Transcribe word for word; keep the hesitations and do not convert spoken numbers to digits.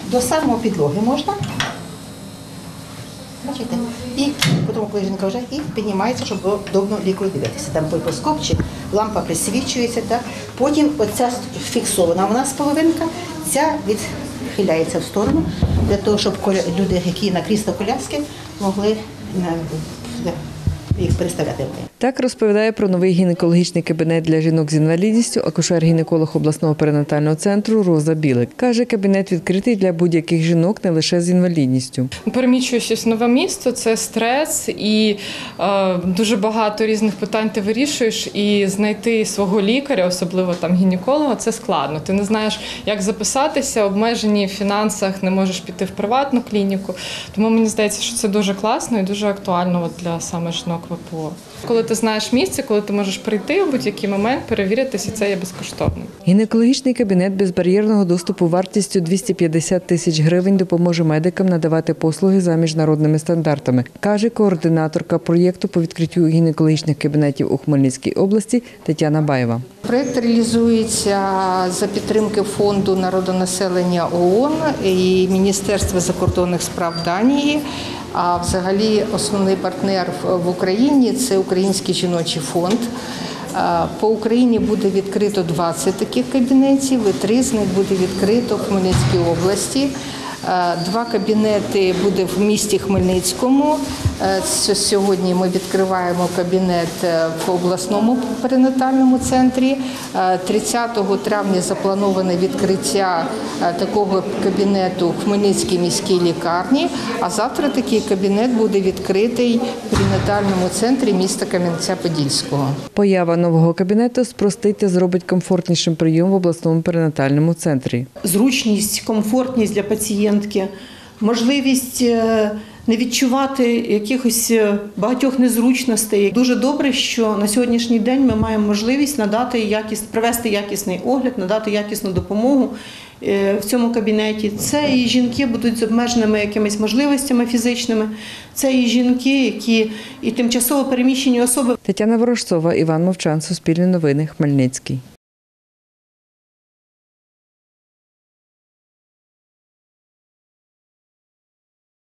до самого підлоги можна. Бачите? І потім, коли жінка вже і піднімається, щоб було удобно лікарю дивитися. Там пульпоскоп чи лампа присвічується. Так? Потім оця фіксована у нас половинка, ця відхиляється в сторону, для того, щоб люди, які на крісло коляски, могли їх переставляти. Так розповідає про новий гінекологічний кабінет для жінок з інвалідністю акушер-гінеколог обласного перинатального центру Роза Білик. Каже, кабінет відкритий для будь-яких жінок, не лише з інвалідністю. Переміщуючись в нове місто, це стрес і е, дуже багато різних питань ти вирішуєш, і знайти свого лікаря, особливо там гінеколога, це складно. Ти не знаєш, як записатися, обмежені в фінансах, не можеш піти в приватну клініку. Тому мені здається, що це дуже класно і дуже актуально от для саме жінок ВПО. Коли ти знаєш місце, коли ти можеш прийти у будь-який момент, перевіритися, це є безкоштовно. Гінекологічний кабінет безбар'єрного доступу вартістю двісті п'ятдесят тисяч гривень допоможе медикам надавати послуги за міжнародними стандартами, каже координаторка проєкту по відкриттю гінекологічних кабінетів у Хмельницькій області Тетяна Баєва. Проєкт реалізується за підтримки Фонду народонаселення ООН і Міністерства закордонних справ Данії. А взагалі основний партнер в Україні – це Український жіночий фонд. По Україні буде відкрито двадцять таких кабінетів, і три з них буде відкрито в Хмельницькій області. Два кабінети буде в місті Хмельницькому. Сьогодні ми відкриваємо кабінет в обласному перинатальному центрі. тридцятого травня заплановане відкриття такого кабінету в Хмельницькій міській лікарні, а завтра такий кабінет буде відкритий в перинатальному центрі міста Кам'янця-Подільського. Поява нового кабінету спростить та зробить комфортнішим прийом в обласному перинатальному центрі. Зручність, комфортність для пацієнтки, можливість не відчувати якихось багатьох незручностей. Дуже добре, що на сьогоднішній день ми маємо можливість надати якіс, провести якісний огляд, надати якісну допомогу в цьому кабінеті. Це і жінки будуть з обмеженими якимись можливостями фізичними, це і жінки, які і тимчасово переміщені особи. Тетяна Ворожцова, Іван Мовчан, Суспільне новини, Хмельницький.